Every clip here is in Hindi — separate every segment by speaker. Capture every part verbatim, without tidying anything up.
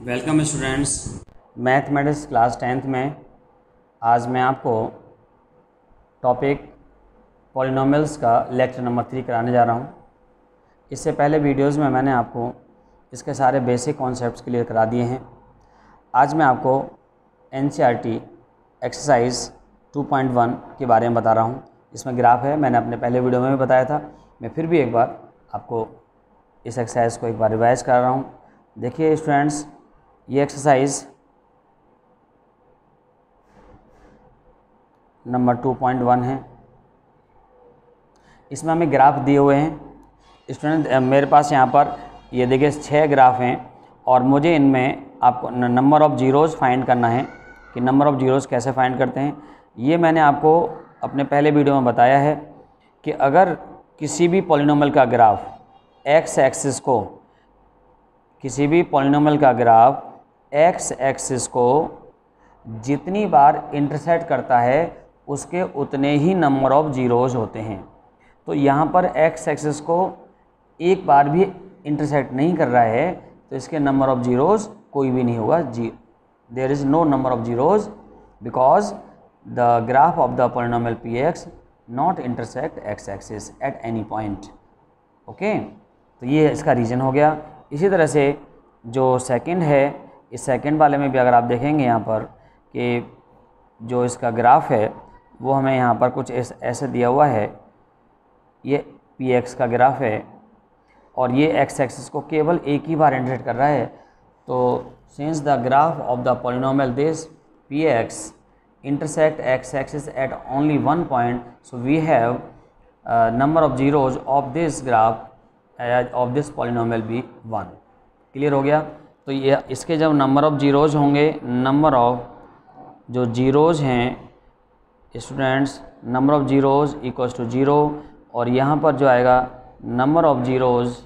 Speaker 1: Welcome students, mathematics class tenth में आज मैं आपको टॉपिक पॉलिनोमियल्स का लेक्चर नंबर थ्री कराने जा रहा हूँ। इससे पहले वीडियोस में मैंने आपको इसके सारे बेसिक कॉन्सेप्ट्स क्लियर करा दिए हैं। आज मैं आपको NCERT exercise two point one के बारे में बता रहा हूँ। इसमें ग्राफ है, मैंने अपने पहले वीडियो में भी बताया था। मैं फिर भी एक बार आपको इस एक्सरसाइज को एक बार रिवाइज कर रहा हूँ। देखिए स्टूडेंट्स, ये exercise number two point one है। इसमें हमें ग्राफ दिए हुए हैं स्टूडेंट। मेरे पास यहाँ पर ये देखिए छः ग्राफ हैं और मुझे इनमें आपको नंबर ऑफ़ जीरोज़ फाइंड करना है कि नंबर ऑफ़ जीरोज़ कैसे फाइंड करते हैं। ये मैंने आपको अपने पहले वीडियो में बताया है कि अगर किसी भी पॉलिनोमियल का ग्राफ एक्स एक्सिस को किसी भी पॉलिनोमियल का ग्राफ एक्स एक्सिस को जितनी बार इंटरसेक्ट करता है उसके उतने ही नंबर ऑफ़ जीरोज़ होते हैं। तो यहाँ पर एक्स एक्सिस को एक बार भी इंटरसेक्ट नहीं कर रहा है तो इसके नंबर ऑफ़ जीरोज़ कोई भी नहीं होगा। जी there is no number of zeros because the graph of the polynomial P X not intersect X axis at any point. Okay, तो ये इसका रीज़न हो गया। इसी तरह से जो सेकंड है, इस सेकंड वाले में भी अगर आप देखेंगे यहाँ पर कि जो इसका ग्राफ है वो हमें यहाँ पर कुछ ऐसे दिया हुआ है। ये पी एक्स का ग्राफ है और ये एक्स एक्सिस को केवल एक ही बार इंटरसेक्ट कर रहा है। तो since the graph of the polynomial this P X intersect X axis at only one point, so we have number of zeros of this graph of this polynomial be one. Clear हो गया। तो ये इसके जब नंबर ऑफ़ जीरोज़ होंगे, नंबर ऑफ़ जो जीरोज़ हैं students, number of zeros equals to zero, और यहाँ पर जो आएगा number of zeros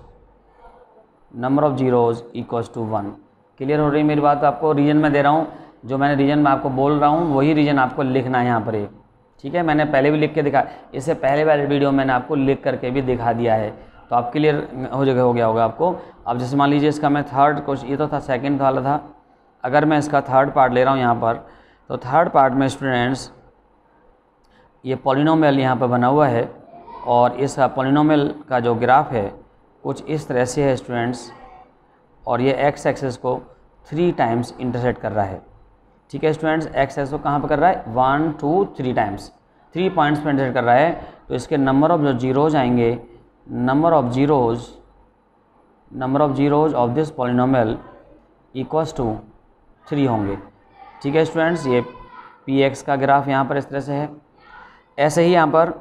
Speaker 1: number of zeros equals to one. Clear हो रही है मेरी बात? आपको रीजन में दे रहा हूँ, जो मैंने रीजन में आपको बोल रहा हूँ वही रीजन आपको लिखना है यहाँ पर। ये ठीक है, मैंने पहले भी लिख के दिखा, इससे पहले वाले वीडियो मैंने आपको लिख करके भी दिखा दिया है, तो आप क्लियर हो जगह हो गया होगा आपको। अब जैसे मान लीजिए इसका मैं थर्ड क्वेश्चन, ये तो था सेकंड वाला था, अगर मैं इसका थर्ड पार्ट ले रहा हूँ यहाँ पर, तो थर्ड पार्ट में स्टूडेंट्स ये पॉलिनोमियल यहाँ पर बना हुआ है और इस पॉलिनोमियल का जो ग्राफ है कुछ इस तरह से है स्टूडेंट्स, और ये एक्स एक्सिस को थ्री टाइम्स इंटरसेक्ट कर रहा है। ठीक है स्टूडेंट्स, एक्स एक्सिस को कहाँ पर कर रहा है? One two three times, three points पर इंटरसेक्ट कर रहा है। तो इसके नंबर ऑफ़ जो जीरोज़ आएंगे, number of zeros number of zeros of this polynomial equals to three होंगे। ठीक है स्टूडेंट्स, ये पी एक्स का ग्राफ यहाँ पर इस तरह से है। ऐसे ही यहाँ पर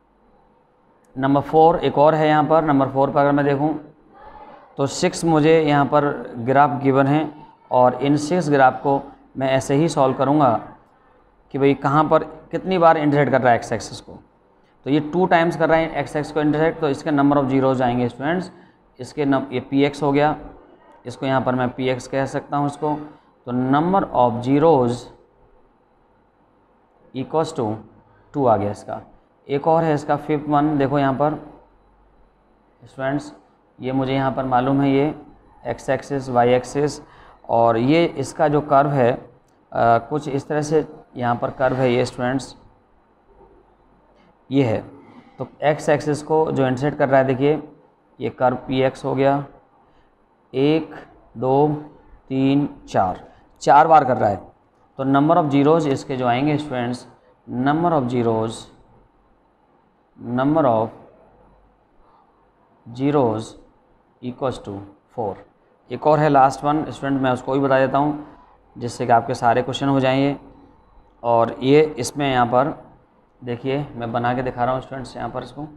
Speaker 1: नंबर फोर एक और है। यहाँ पर नंबर फोर पर अगर मैं देखूँ तो सिक्स मुझे यहाँ पर ग्राफ गिवन है और इन सिक्स ग्राफ को मैं ऐसे ही सॉल्व करूँगा कि भाई कहाँ पर कितनी बार इंटरसेक्ट कर रहा है एक्स एक्सिस को। तो ये टू टाइम्स कर रहा है एक्स एक्स को इंटरसेक्ट, तो इसके नंबर ऑफ़ जीरोज़ आएंगे स्टूडेंट्स। इसके नम ये पी एक्स हो गया, इसको यहाँ पर मैं पी एक्स कह सकता हूँ इसको। तो number of zeros equals to two आ गया इसका। एक और है इसका फिफ्थ वन, देखो यहाँ पर स्टूडेंट्स, ये मुझे यहाँ पर मालूम है, ये एक्स एक्सिस वाई एक्सिस, और ये इसका जो कर्व है आ, कुछ इस तरह से यहाँ पर कर्व है ये स्टूडेंट्स, ये है। तो एक्स एक्सिस को जो इंटरसेक्ट कर रहा है, देखिए ये कर्व पी एक्स हो गया, एक दो तीन चार चार बार कर रहा है। तो नंबर ऑफ़ जीरोज़ इसके जो आएंगे students, number of zeros number of zeros equals to four. एक और है लास्ट वन स्टूडेंट, मैं उसको भी बता देता हूँ जिससे कि आपके सारे क्वेश्चन हो जाएंगे। और ये इसमें यहाँ पर देखिए मैं बना के दिखा रहा हूँ स्टूडेंट्स यहाँ पर इसको।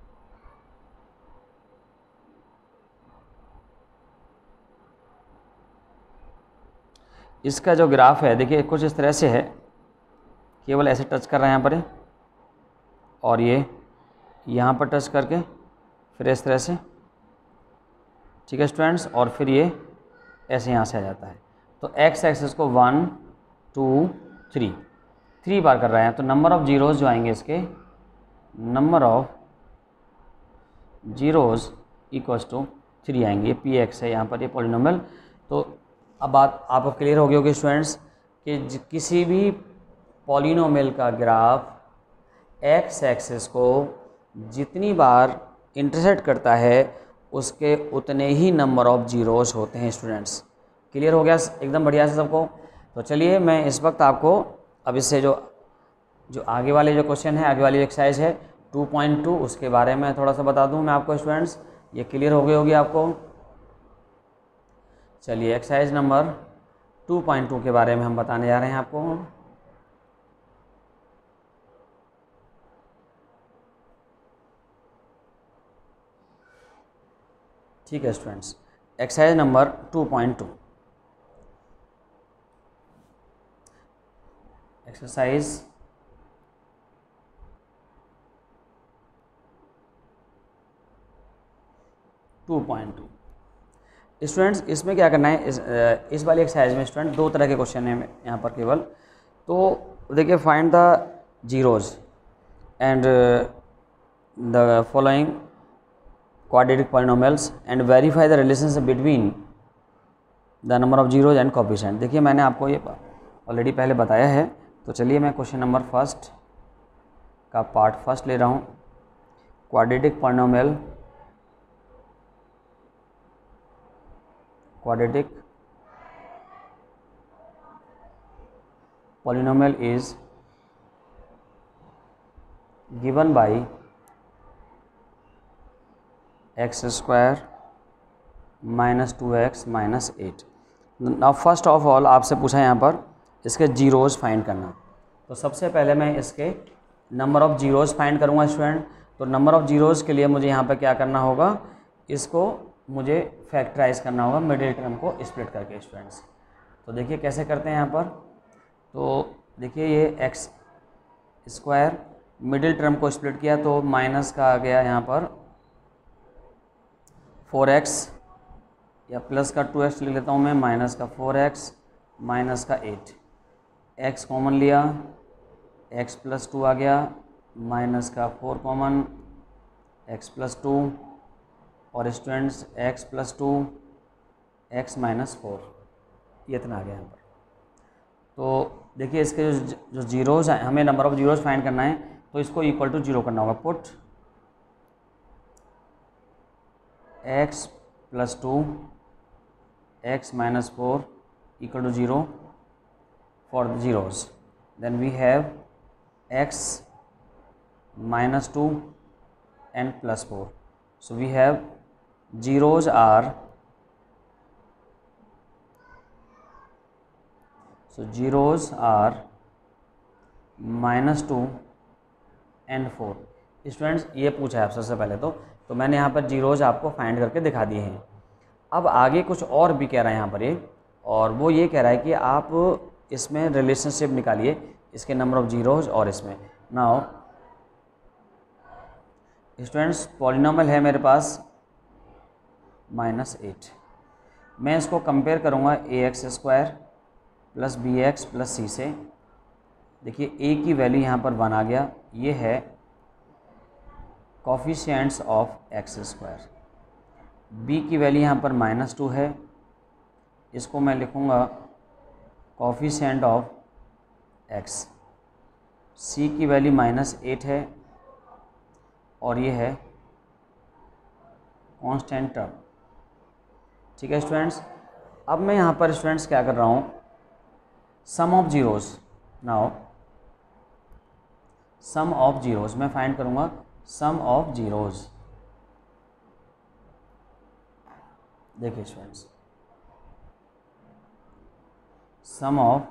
Speaker 1: इसका जो ग्राफ है देखिए कुछ इस तरह से है, केवल ऐसे टच कर रहा है यहाँ पर, और ये यहाँ पर टच करके फिर इस तरह से। ठीक है स्टूडेंट्स, और फिर ये ऐसे यहाँ से आ जाता है। तो एक्स एक्सिस को वन टू थ्री थ्री बार कर रहे हैं। तो नंबर ऑफ़ जीरोज़ जो आएंगे इसके, number of zeros equals to three आएंगे। ये पी एक्स है यहाँ पर, ये पॉलिनोमियल। तो अब बात आपको क्लियर हो गई होगी स्टूडेंट्स कि किसी भी पॉलिनोमियल का ग्राफ एक्स एक्सिस को जितनी बार इंटरसेक्ट करता है उसके उतने ही नंबर ऑफ जीरोज होते हैं स्टूडेंट्स। क्लियर हो गया एकदम बढ़िया से सबको। तो चलिए मैं इस वक्त आपको अब इससे जो जो आगे वाले जो क्वेश्चन है, आगे वाली एक्सरसाइज है टू पॉइंट टू, उसके बारे में थोड़ा सा बता दूं मैं आपको स्टूडेंट्स। ये क्लियर हो गई होगी आपको। चलिए exercise number two point two के बारे में हम बताने जा रहे हैं आपको। ठीक है students, exercise number two point two. Exercise two point two students, इसमें क्या करना है, इस इस वाली एक्सरसाइज में स्टूडेंट दो तरह के क्वेश्चन हैं यहाँ पर केवल। तो देखिए, find the zeros and the following quadratic polynomials and verify the relationship between the number of zeros and coefficient. देखिए मैंने आपको ये ऑलरेडी पहले बताया है। तो चलिए मैं क्वेश्चन नंबर फर्स्ट का पार्ट फर्स्ट ले रहा हूँ। Quadratic polynomial quadratic polynomial is given by x square minus two x minus eight. Now first of all आपसे पूछा यहाँ पर इसके जीरोज फाइंड करना। तो सबसे पहले मैं इसके नंबर ऑफ जीरोज फाइंड करूँगा स्टूडेंट। तो नंबर ऑफ जीरोज के लिए मुझे यहाँ पर क्या करना होगा, इसको मुझे फैक्टराइज करना होगा मिडिल टर्म को स्प्लिट करके स्टूडेंट्स। तो देखिए कैसे करते हैं यहाँ पर। तो देखिए ये एक्स स्क्वायर मिडिल टर्म को स्प्लिट किया तो माइनस का आ गया यहाँ पर फोर एक्स, या प्लस का टू एक्स लिख लेता हूँ मैं, माइनस का फोर एक्स माइनस का एट। एक्स कॉमन लिया, एक्स प्लस टू आ गया, माइनस का four common, x plus two, और students x plus two x minus four, ये इतना आ गया यहाँ पर। तो देखिए इसके जो जो जीरोज हैं, हमें नंबर ऑफ जीरोज फाइंड करना है तो इसको इक्वल टू जीरो करना होगा। Put x plus two x minus four equal to zero for the zeros. Then we have x minus two and plus four. So we have zeros are so zeros are minus two and four. Students ये पूछा है आप सबसे पहले तो तो मैंने यहाँ पर जीरोज आपको फाइंड करके दिखा दिए हैं। अब आगे कुछ और भी कह रहा है यहाँ पर ये, और वो ये कह रहा है कि आप इसमें रिलेशनशिप निकालिए इसके नंबर ऑफ जीरोज और इसमें। नाउ स्टूडेंट्स पॉलिनोमियल है मेरे पास माइनस एट। मैं इसको कंपेयर करूँगा a x square plus b x plus c से। देखिए ए की वैल्यू यहाँ पर वन आ गया, ये है coefficients of x square. B की वैल्यू यहाँ पर माइनस टू है, इसको मैं लिखूँगा कोफिशिएंट ऑफ एक्स। सी की वैल्यू माइनस एट है और ये है कांस्टेंट टर्म। ठीक है स्टूडेंट्स, अब मैं यहाँ पर स्टूडेंट्स क्या कर रहा हूँ, sum of zeros. Now sum of zeros मैं फाइंड करूँगा, सम ऑफ जीरोज। देखिए students, sum of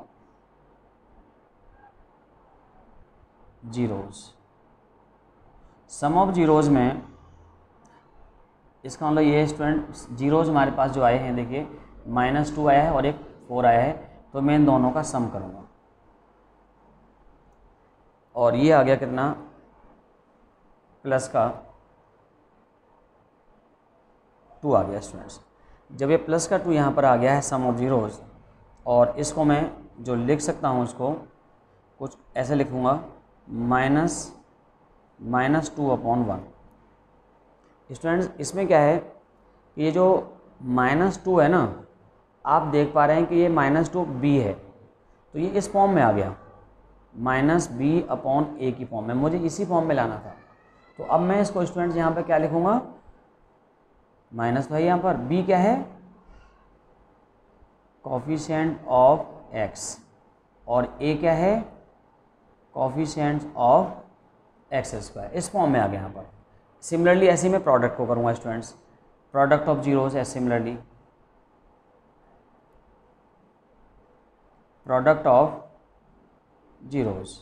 Speaker 1: zeros. Sum of zeros में इसका मतलब ये है स्टूडेंट, जीरोज हमारे पास जो आए हैं, देखिए माइनस टू आया है और एक फोर आया है, तो मैं इन दोनों का सम करूँगा और ये आ गया कितना, प्लस का टू आ गया स्टूडेंट्स। जब ये प्लस का टू यहाँ पर आ गया है सम ऑफ जीरोज, और इसको मैं जो लिख सकता हूँ इसको कुछ ऐसे लिखूँगा, minus minus two upon one. Students इसमें क्या है, ये जो माइनस टू है ना, आप देख पा रहे हैं कि ये माइनस टू बी है, तो ये इस फॉर्म में आ गया, माइनस बी अपॉन ए की फॉर्म में, मुझे इसी फॉर्म में लाना था। तो अब मैं इसको स्टूडेंट्स यहाँ पे क्या लिखूँगा, माइनस भाई यहाँ पर बी क्या है, कोफिशिएंट ऑफ एक्स, और ए क्या है, कोफिशिएंट ऑफ एक्स स्क्वायर, इस फॉर्म में आ गया यहाँ पर। सिमिलरली ऐसे ही मैं प्रोडक्ट को करूँगा स्टूडेंट्स, प्रोडक्ट ऑफ जीरोस है similarly, product of zeros,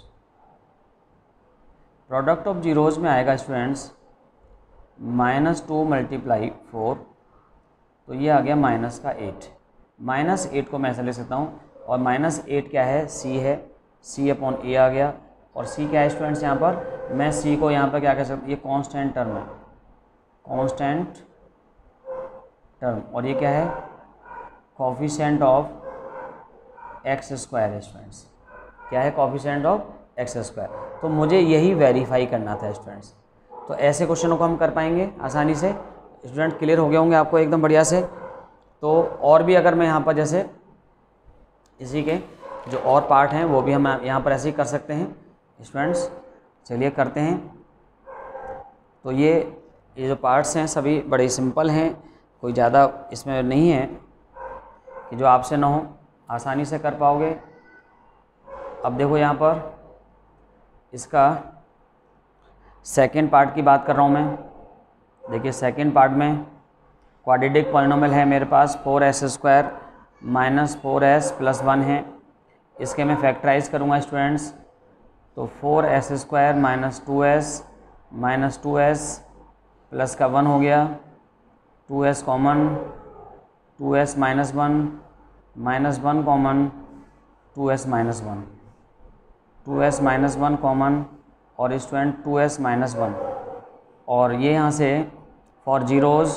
Speaker 1: product of zeros में आएगा students minus two multiply four, तो ये आ गया माइनस का एट, माइनस एट को मैं ऐसे ले सकता हूँ, और माइनस एट क्या है, सी है, सी अपॉन ए आ गया, और सी क्या है स्टूडेंट्स यहाँ पर, मैं सी को यहाँ पर क्या कह सकता हूँ, ये कांस्टेंट टर्म है, कांस्टेंट टर्म, और ये क्या है, कोफिशिएंट ऑफ एक्स स्क्वायर है स्टूडेंट्स, क्या है, कोफिशिएंट ऑफ एक्स स्क्वायर। तो मुझे यही वेरीफाई करना था स्टूडेंट्स। तो ऐसे क्वेश्चनों को हम कर पाएंगे आसानी से। स्टूडेंट क्लियर हो गए होंगे आपको एकदम बढ़िया से। तो और भी अगर मैं यहाँ पर जैसे इसी के जो और पार्ट हैं वो भी हम यहाँ पर ऐसे ही कर सकते हैं स्टूडेंट्स। चलिए करते हैं। तो ये ये जो पार्ट्स हैं सभी बड़े सिंपल हैं, कोई ज़्यादा इसमें नहीं है कि जो आपसे ना हो, आसानी से कर पाओगे। अब देखो यहाँ पर इसका सेकेंड पार्ट की बात कर रहा हूँ मैं। देखिए सेकेंड पार्ट में क्वाड्रेटिक पॉलिनोमियल है मेरे पास, four s square minus four s plus one है। इसके मैं फैक्टराइज करूँगा स्टूडेंट्स। तो four s square minus two s minus two s plus का वन हो गया, two s common, two s minus one minus one common, two s minus one, two s minus one common, और student two s minus one. और ये यहाँ से for zeros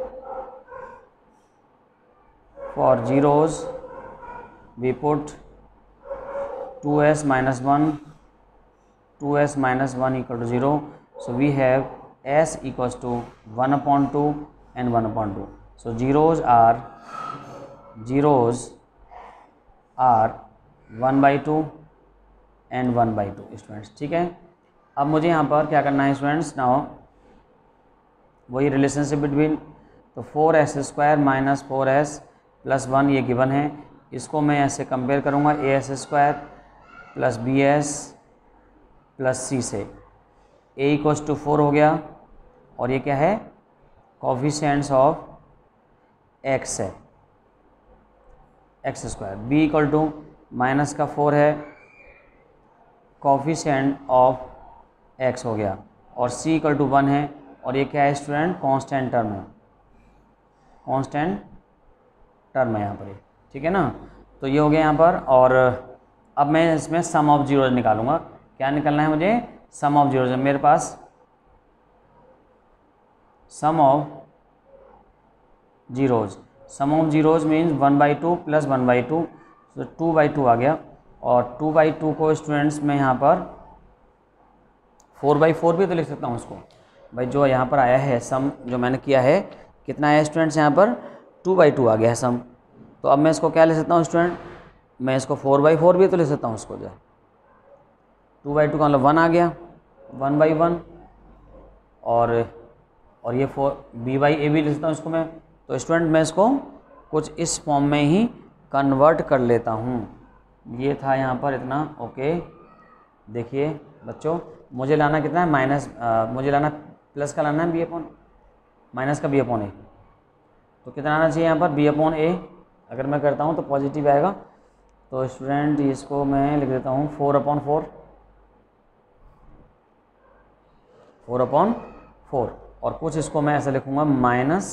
Speaker 1: for zeros we put two s minus one, two s minus one equal to zero. So we have s equals to one upon two and one upon two. So zeros are zeros are one by two and one by two students। ठीक है। अब मुझे यहाँ पर क्या करना है स्टूडेंट्स, नाउ वही रिलेशनशिप बिटवीन, तो four s square minus four s plus one ये गिवन है, इसको मैं ऐसे कंपेयर करूँगा a s square plus b s plus c से। ए इक्वल्स टू फोर हो गया, और ये क्या है, कोफिशिएंट्स ऑफ एक्स है, x square. B equal to minus का फोर है, कोफिशिएंट ऑफ एक्स हो गया, और सी इक्वल टू वन है, और ये क्या है स्टूडेंट, कांस्टेंट टर्म है, कांस्टेंट टर्म है यहाँ पर, ठीक है ना। तो ये हो गया यहाँ पर। और अब मैं इसमें सम ऑफ जीरोज निकालूंगा। क्या निकालना है मुझे, सम ऑफ जीरोज। मेरे पास sum of zeros, sum of zeros means one by two plus one by two, तो टू बाई टू आ गया। और टू बाई टू को स्टूडेंट्स में यहाँ पर फोर बाई फोर भी तो लिख सकता हूँ उसको भाई। जो यहाँ पर आया है सम, जो मैंने किया है, कितना है स्टूडेंट्स, यहाँ पर टू बाई टू आ गया है सम। तो अब मैं इसको क्या ले सकता हूँ स्टूडेंट, मैं इसको फोर बाई फोर भी तो ले सकता हूँ उसको। जो टू बाई टू का मतलब वन आ गया, वन बाई वन, और और ये फोर बी बाई ए भी लिखता हूँ इसको मैं। तो स्टूडेंट मैं इसको कुछ इस फॉर्म में ही कन्वर्ट कर लेता हूँ। ये था यहाँ पर इतना, ओके। देखिए बच्चों, मुझे लाना कितना है, माइनस, मुझे लाना प्लस का लाना है बी अपॉन, माइनस का बी अपॉन ए। तो कितना आना चाहिए यहाँ पर, बी अपॉन ए। अगर मैं करता हूँ तो पॉजिटिव आएगा। तो स्टूडेंट इसको मैं लिख देता हूँ four upon four, four upon four, और कुछ इसको मैं ऐसा लिखूंगा minus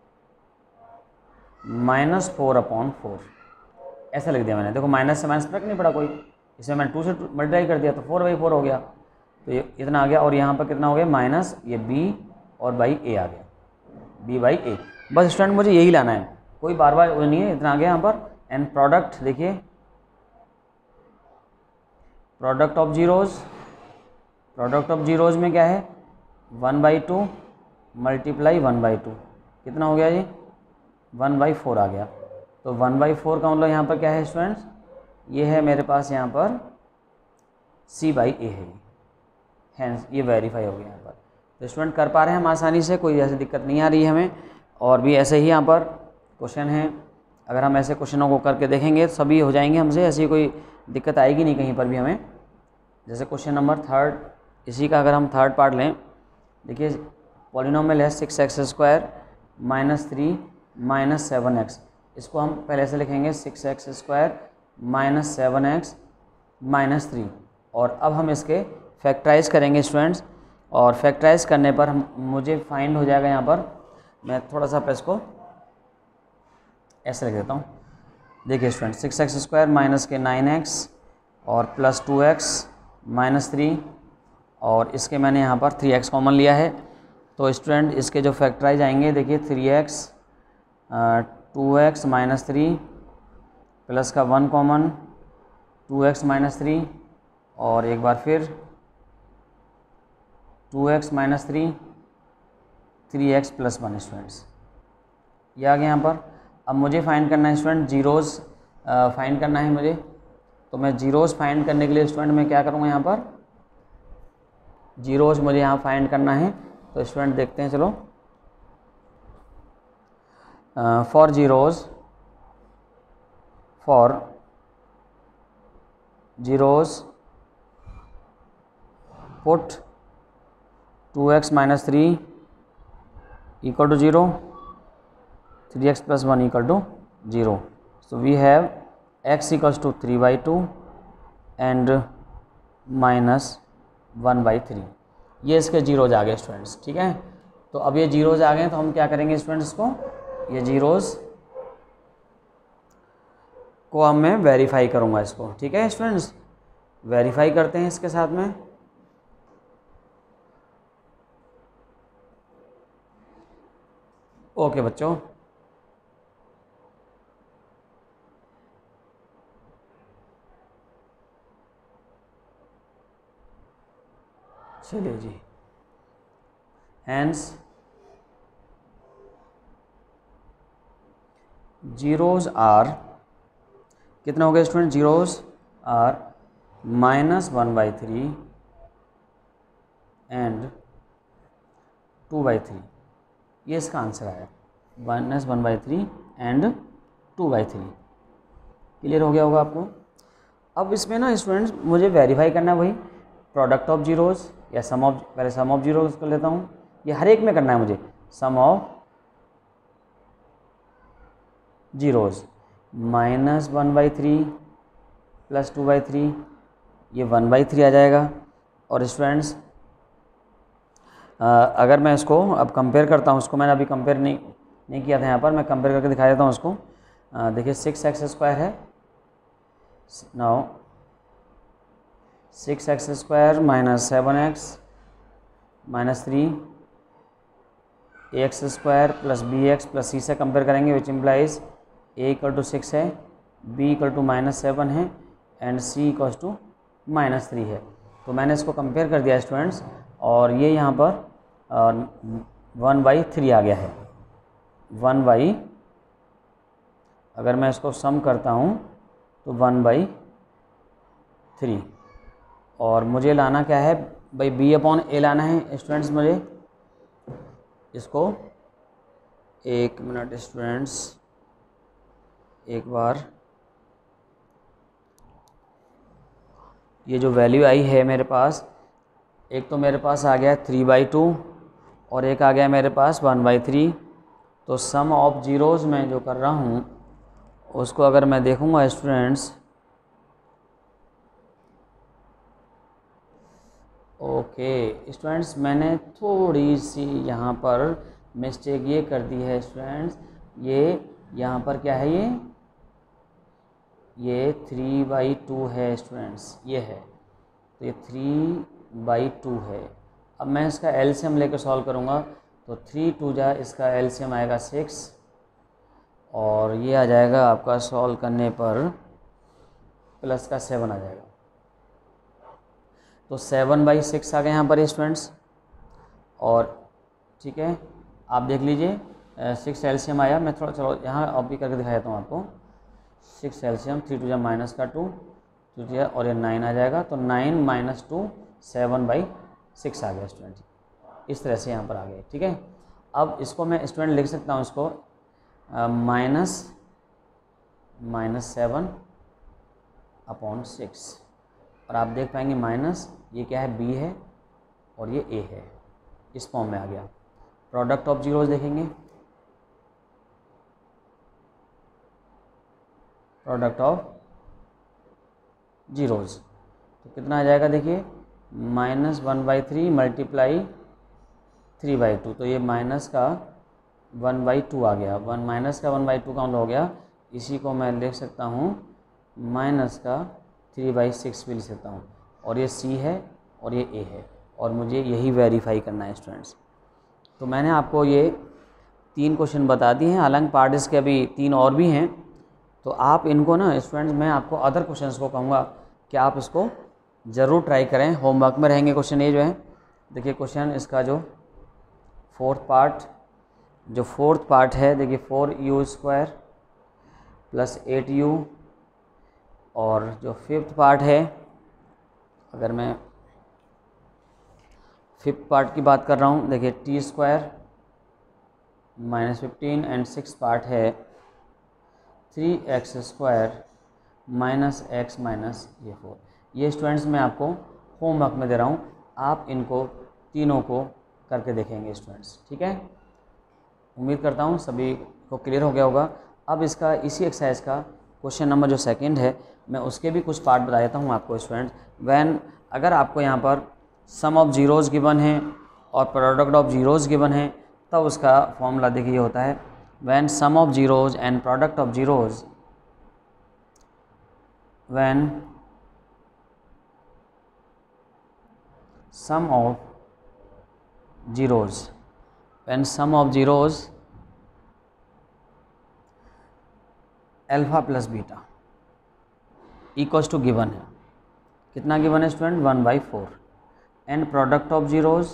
Speaker 1: minus four upon four, ऐसा लिख दिया मैंने। देखो माइनस से माइनस फर्क नहीं पड़ा कोई, इसमें मैंने टू से मल्टीप्लाई कर दिया तो फोर बाई फोर हो गया। तो ये इतना आ गया, और यहाँ पर कितना हो गया, माइनस ये बी और बाई ए आ गया, बी बाई ए। बस स्टूडेंट मुझे यही लाना है, कोई बार बार नहीं है, इतना आ गया यहाँ पर। एंड प्रोडक्ट देखिए, product of zeros, product of zeros में क्या है, one by two multiply one by two, कितना हो गया जी, वन बाई फोर आ गया। तो वन बाई फोर का मतलब यहाँ पर क्या है स्टूडेंट्स, ये है मेरे पास यहाँ पर सी बाई ए है, हैंस ये वेरीफाई हो गया यहाँ पर। तो स्टूडेंट कर पा रहे हैं हम आसानी से, कोई ऐसी दिक्कत नहीं आ रही है हमें। और भी ऐसे ही यहाँ पर क्वेश्चन हैं, अगर हम ऐसे क्वेश्चनों को करके देखेंगे तो सभी हो जाएंगे हमसे, ऐसी कोई दिक्कत आएगी नहीं कहीं पर भी हमें। जैसे क्वेश्चन नंबर थर्ड, इसी का अगर हम थर्ड पार्ट लें, देखिए पॉलिनोमियल है six x square minus three minus seven x, इसको हम पहले से लिखेंगे six x square minus seven x minus three. और अब हम इसके फैक्टराइज करेंगे स्टूडेंट्स, और फैक्टराइज करने पर हम मुझे फाइंड हो जाएगा यहाँ पर, मैं थोड़ा सा प्रेस को ऐसे लिख देता हूँ। देखिए student six x square minus के नाइन एक्स और plus two x minus three, और इसके मैंने यहाँ पर थ्री एक्स कॉमन लिया है। तो स्टूडेंट इसके जो फैक्टराइज आएंगे, देखिए three x two x minus three plus का one common two x minus three, और एक बार फिर two x minus three three x plus one students, ये आ गया यहाँ पर। अब मुझे फाइंड करना है स्टूडेंट जीरोज़ फाइंड करना है मुझे, तो मैं जीरोज़ फाइंड करने के लिए स्टूडेंट मैं क्या करूँगा, यहाँ पर जीरोज़ मुझे यहाँ फाइंड करना है। तो स्टूडेंट देखते हैं, चलो for zeros for zeros put two x minus three equal to zero, three x plus one equal to zero. So we have x equals to three by two and minus one by three, ये इसके जीरोज आ गए स्टूडेंट्स, ठीक है। तो अब ये जीरोज आ गए तो हम क्या करेंगे स्टूडेंट्स, को ये जीरोज को अब मैं वेरीफाई करूँगा इसको, ठीक है स्टूडेंट्स। वेरीफाई करते हैं इसके साथ में, ओके बच्चों। चलिए जी, हैंस जीरोज आर कितना हो गया student, zeros are minus one by three and two by three, ये इसका आंसर आया, minus one by three and two by three. Clear हो गया होगा आपको। अब इसमें ना स्टूडेंट्स मुझे वेरीफाई करना है वही प्रोडक्ट ऑफ जीरोज़ या सम ऑफ, पहले सम ऑफ जीरोज़ कर लेता हूँ, ये हर एक में करना है मुझे, sum of zeros minus one by three plus two by three, ये वन बाई थ्री आ जाएगा। और स्टूडेंट्स अगर मैं इसको अब कंपेयर करता हूँ, उसको मैंने अभी कंपेयर नहीं नहीं किया था यहाँ पर, मैं कंपेयर करके दिखा देता हूँ उसको। देखिए सिक्स एक्स स्क्वायर है, now six x square minus seven x minus three, a x square plus b x plus c से कंपेयर करेंगे, which implies a equal to six है, b equal to minus seven है and c equal to minus three है। तो मैंने इसको कंपेयर कर दिया स्टूडेंट्स, और ये यहाँ पर वन बाई थ्री आ गया है, वन बाई, अगर मैं इसको सम करता हूँ तो वन बाई थ्री, और मुझे लाना क्या है भाई, बी अपॉन ए लाना है स्टूडेंट्स मुझे इसको। एक मिनट स्टूडेंट्स, एक बार ये जो वैल्यू आई है मेरे पास, एक तो मेरे पास आ गया थ्री बाई टू और एक आ गया मेरे पास वन बाई थ्री। तो सम ऑफ जीरोज़ में जो कर रहा हूँ उसको अगर मैं देखूँगा स्टूडेंट्स, ओके स्टूडेंट्स मैंने थोड़ी सी यहाँ पर मिस्टेक ये कर दी है स्टूडेंट्स, ये यहाँ पर क्या है, ये ये थ्री बाई टू है स्टूडेंट्स, ये है, तो ये थ्री बाई टू है। अब मैं इसका एलसीएम लेकर सॉल्व करूँगा, तो थ्री टू जा इसका एलसीएम आएगा सिक्स, और ये आ जाएगा आपका सॉल्व करने पर प्लस का सेवन आ जाएगा। तो सेवन बाई सिक्स आ गए यहाँ पर स्टूडेंट्स, और ठीक है आप देख लीजिए सिक्स एलसीएम आया, मैं थोड़ा चलो यहाँ अब भी करके दिखा देता हूँ आपको। सिक्स एलसीएम, थ्री टू जा माइनस का टू, टू टू और ये नाइन आ जाएगा, तो nine minus two seven by six आ गया स्टूडेंट, इस तरह से यहाँ पर आ गए। ठीक है, अब इसको मैं स्टूडेंट लिख सकता हूँ इसको minus minus seven upon six, और आप देख पाएंगे माइनस ये क्या है, बी है और ये ए है, इस फॉर्म में आ गया। प्रोडक्ट ऑफ जीरोज देखेंगे, प्रोडक्ट ऑफ जीरोज तो कितना आ जाएगा, देखिए minus one by three multiply three by two, तो ये माइनस का वन बाई टू आ गया, वन माइनस का वन बाई टू काउंट हो गया। इसी को मैं लिख सकता हूँ माइनस का थ्री बाई सिक्स भी लिख सकता हूँ, और ये सी है और ये ए है, और मुझे यही वेरीफाई करना है स्टूडेंट्स। तो मैंने आपको ये तीन क्वेश्चन बता दिए हैं, हालांकि पार्ट इसके अभी तीन और भी हैं, तो आप इनको ना स्टूडेंट्स, मैं आपको अदर क्वेश्चंस को कहूँगा कि आप इसको ज़रूर ट्राई करें, होमवर्क में रहेंगे क्वेश्चन ये जो है। देखिए क्वेश्चन इसका जो फोर्थ पार्ट जो फोर्थ पार्ट है, देखिए four u square plus eight u, और जो फिफ्थ पार्ट है, अगर मैं फिफ्थ पार्ट की बात कर रहा हूँ, देखिए t square minus fifteen, and six part है three x square minus x minus ये फोर। ये स्टूडेंट्स मैं आपको होमवर्क में दे रहा हूँ, आप इनको तीनों को करके देखेंगे स्टूडेंट्स। ठीक है, उम्मीद करता हूँ सभी को क्लियर हो गया होगा। अब इसका इसी एक्सरसाइज का क्वेश्चन नंबर जो सेकंड है, मैं उसके भी कुछ पार्ट बता देता हूँ आपको स्टूडेंट्स। व्हेन अगर आपको यहाँ पर सम ऑफ जीरोज़ गिवन है और प्रोडक्ट ऑफ जीरोज़ गिवन है, तब उसका फॉर्मूला देखिए ये होता है, when sum of zeros and product of zeros when sum of zeros when sum of zeros alpha plus beta equals to given है, कितना गिवन है student, one by four, and product of zeros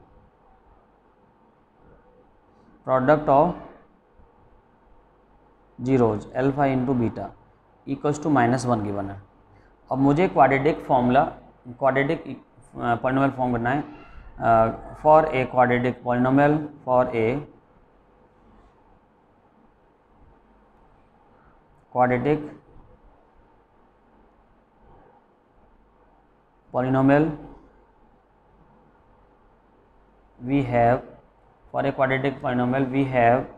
Speaker 1: product of zeros alpha into beta equals to minus one given है। अब मुझे quadratic formula quadratic polynomial form करना है for a quadratic polynomial for a quadratic polynomial we have for a quadratic polynomial we have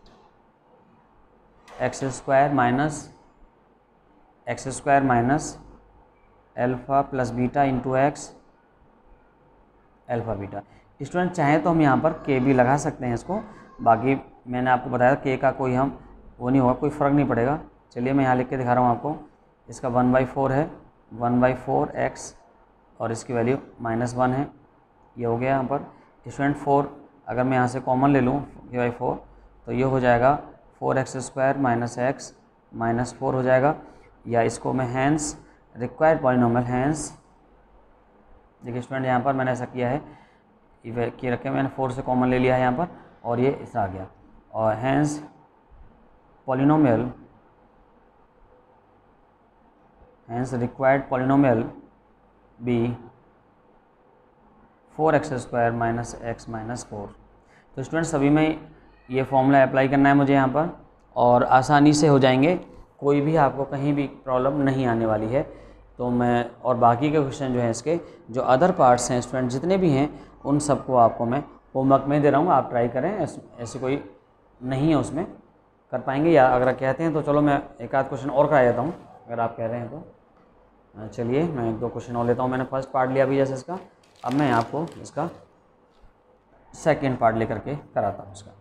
Speaker 1: x square minus x square minus alpha plus beta into x alpha beta. Student चाहें तो हम यहाँ पर के भी लगा सकते हैं इसको, बाकी मैंने आपको बताया के का कोई हम वो नहीं होगा, कोई फ़र्क नहीं पड़ेगा। चलिए मैं यहाँ लिख के दिखा रहा हूँ आपको, इसका वन बाई फोर है, वन बाई फोर एक्स और इसकी वैल्यू माइनस वन है, ये हो गया यहाँ पर। स्टूडेंट फोर अगर मैं यहाँ से कॉमन ले लूँ के बाई फोर, तो ये हो जाएगा four x square minus x minus four हो जाएगा, या इसको मैं हैंस रिक्वायर्ड पॉलिनोमियल हैंस, देखिए स्टूडेंट यहाँ पर मैंने ऐसा किया है कि रखे मैंने फोर से कॉमन ले लिया है यहाँ पर, और ये इस आ गया, और hence polynomial hence required polynomial be four x square minus x minus four. तो स्टूडेंट सभी में ये फॉर्मूला अप्लाई करना है मुझे यहाँ पर, और आसानी से हो जाएंगे, कोई भी आपको कहीं भी प्रॉब्लम नहीं आने वाली है। तो मैं और बाकी के क्वेश्चन जो हैं इसके जो अदर पार्ट्स हैं स्टूडेंट जितने भी हैं, उन सबको आपको मैं होमवर्क में दे रहा हूँ, आप ट्राई करें, ऐसी कोई नहीं है उसमें, कर पाएंगे। या अगर कहते हैं तो चलो मैं एक आध क्वेश्चन और करा देता हूँ, अगर आप कह रहे हैं तो। चलिए मैं एक दो क्वेश्चन और लेता हूँ, मैंने फर्स्ट पार्ट लिया भी जैसे इसका, अब मैं आपको इसका सेकेंड पार्ट लेकर के कराता हूँ इसका।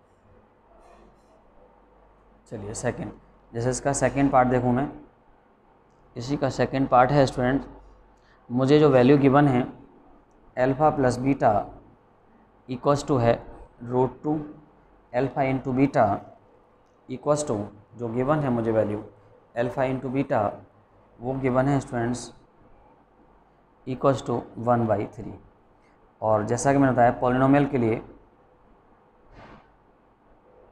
Speaker 1: चलिए सेकेंड, जैसे इसका सेकेंड पार्ट देखूँ मैं, इसी का सेकेंड पार्ट है स्टूडेंट, मुझे जो वैल्यू गिवन है alpha plus beta equals to है root two alpha into beta equals to, जो गिवन है मुझे वैल्यू अल्फ़ा इंटू बीटा वो गिवन है students equals to one by three. और जैसा कि मैंने बताया पॉलिनोमियल के लिए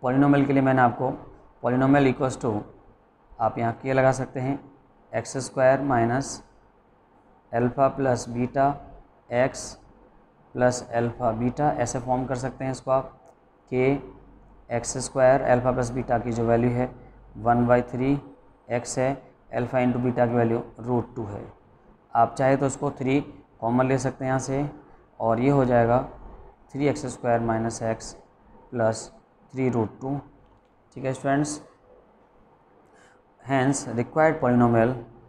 Speaker 1: पॉलिनोमियल के लिए मैंने आपको पॉलिनोमियल इक्वल्स टू आप यहाँ के लगा सकते हैं x square minus alpha plus beta x plus alpha beta, ऐसे फॉर्म कर सकते हैं इसको आप के x square alpha plus beta की जो वैल्यू है वन बाई थ्री एक्स है, एल्फ़ा इंटू बीटा की वैल्यू रूट टू है। आप चाहे तो इसको थ्री कॉमन ले सकते हैं यहाँ से और ये हो जाएगा three x square minus x plus three root two. ठीक है students, hence required polynomial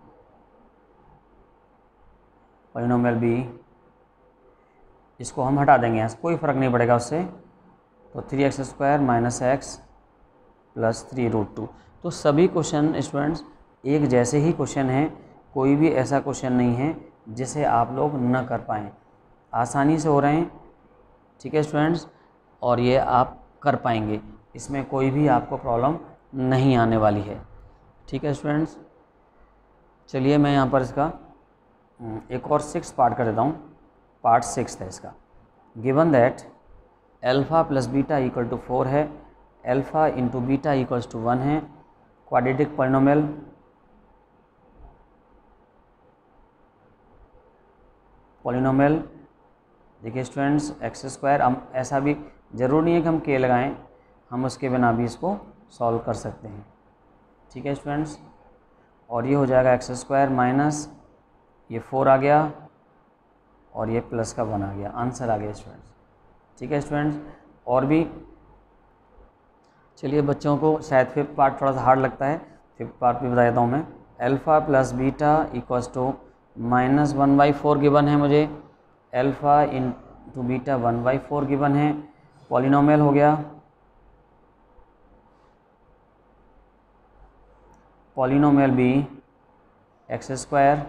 Speaker 1: polynomial be, इसको हम हटा देंगे यहाँ से, कोई फ़र्क नहीं पड़ेगा उससे। तो three x square minus x plus three root two. तो सभी क्वेश्चन स्टूडेंट्स एक जैसे ही क्वेश्चन हैं, कोई भी ऐसा क्वेश्चन नहीं है जिसे आप लोग न कर पाएँ, आसानी से हो रहे हैं। ठीक है स्टूडेंट्स, और ये आप कर पाएंगे, इसमें कोई भी आपको प्रॉब्लम नहीं आने वाली है। ठीक है स्टूडेंट्स, चलिए मैं यहाँ पर इसका एक और सिक्स पार्ट कर देता हूँ। पार्ट सिक्स है इसका। Given that alpha plus beta equal to four है, alpha into beta equals to one है, क्वाड्रेटिक पॉलिनोमियल पॉलिनोमियल देखिए स्टूडेंट्स एक्स स्क्वायर, हम ऐसा भी ज़रूर नहीं है कि हम के लगाएं, हम उसके बिना भी इसको सॉल्व कर सकते हैं। ठीक है स्टूडेंट्स, और ये हो जाएगा एक्स स्क्वायर माइनस ये फोर आ गया और ये प्लस का वन आ गया, आंसर आ गया स्टूडेंट्स। ठीक है स्टूडेंट्स, और भी चलिए बच्चों को शायद फिफ्थ पार्ट थोड़ा सा हार्ड लगता है, फिफ्थ पार्ट भी बता देता हूँ मैं। Alpha plus beta equals to minus one by four given है मुझे, alpha into beta one by four given है, पॉलिनोमियल हो गया। Polynomial be x square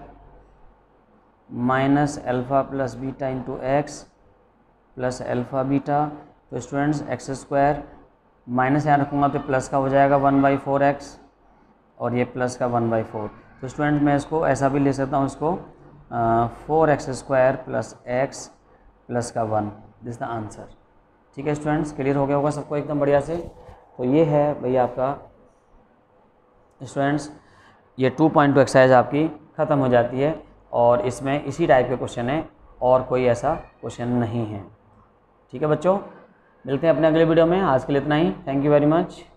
Speaker 1: minus alpha plus beta into x plus alpha beta. तो स्टूडेंट्स एक्स स्क्वायर माइनस यहाँ रखूँगा तो प्लस का हो जाएगा वन बाई फोर एक्स और ये प्लस का वन बाई फोर। तो स्टूडेंट मैं इसको ऐसा भी ले सकता हूँ, इसको four x square plus x plus का वन, दिस द आंसर। ठीक है स्टूडेंट्स, क्लियर हो गया होगा सबको एकदम बढ़िया से। तो ये है भैया आपका स्टूडेंट्स, ये टू पॉइंट टू एक्सरसाइज आपकी ख़त्म हो जाती है और इसमें इसी टाइप के क्वेश्चन है और कोई ऐसा क्वेश्चन नहीं है। ठीक है बच्चों, मिलते हैं अपने अगले वीडियो में। आज के लिए इतना ही, थैंक यू वेरी मच।